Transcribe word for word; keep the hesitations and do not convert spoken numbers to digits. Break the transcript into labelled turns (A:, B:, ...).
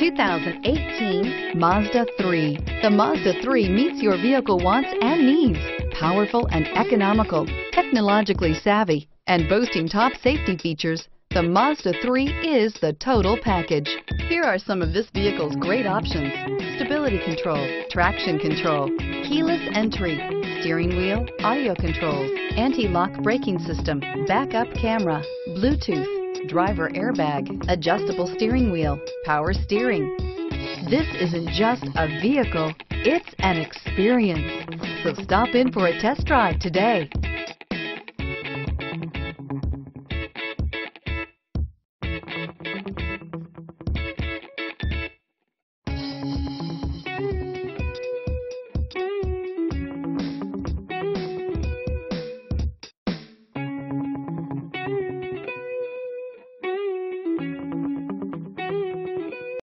A: two thousand eighteen Mazda three. The Mazda three meets your vehicle wants and needs. Powerful and economical, technologically savvy, and boasting top safety features, the Mazda three is the total package. Here are some of this vehicle's great options: stability control, traction control, keyless entry, steering wheel audio controls, anti-lock braking system, backup camera, Bluetooth, driver airbag, adjustable steering wheel, power steering. This isn't just a vehicle, it's an experience. So stop in for a test drive today.